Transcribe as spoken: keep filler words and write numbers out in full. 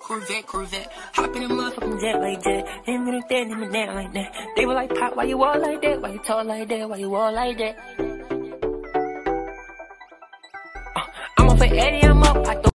Corvette, Corvette. Hop in a motherfucking jet like jet. Him and that, him and that like that. They were like, Pop, why you all like that? Why you talk like that? Why you all like that? Uh, I'm off for Eddie, I'm up. I